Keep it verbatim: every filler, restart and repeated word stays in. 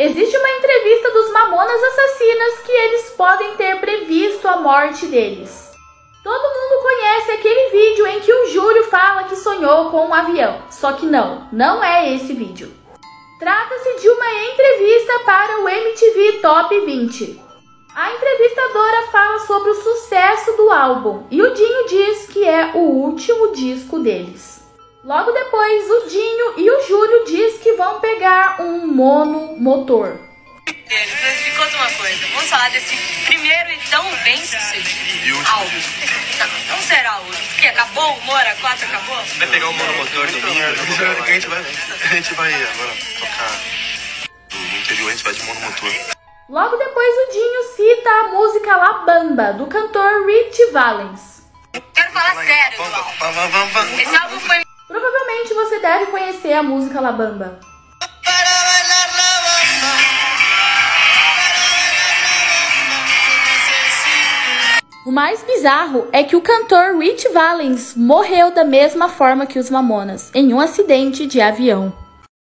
Existe uma entrevista dos Mamonas Assassinas que eles podem ter previsto a morte deles. Todo mundo conhece aquele vídeo em que o Júlio fala que sonhou com um avião. Só que não, não é esse vídeo. Trata-se de uma entrevista para o M T V Top vinte. A entrevistadora fala sobre o sucesso do álbum e o Dinho diz que é o último disco deles. Logo depois, o Dinho e o Júlio diz que vão pegar um monomotor. Mas me conta uma coisa, vamos falar desse primeiro e tão bem sucedido álbum. Não, não será o último, porque acabou o Humor A quatro, acabou? Vai pegar o monomotor domingo, a gente vai, a gente vai agora tocar no interior, a gente vai de monomotor. Logo depois o Dinho cita a música La Bamba, do cantor Rich Valens. Quero falar sério do álbum. Esse álbum foi... Provavelmente você deve conhecer a música La Bamba. O mais bizarro é que o cantor Rich Valens morreu da mesma forma que os Mamonas, em um acidente de avião.